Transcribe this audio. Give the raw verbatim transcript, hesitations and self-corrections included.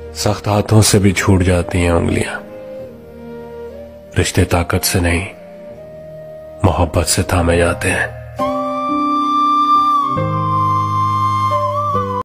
सख्त हाथों से भी छूट जाती हैं उंगलियां। रिश्ते ताकत से नहीं, मोहब्बत से थामे जाते हैं।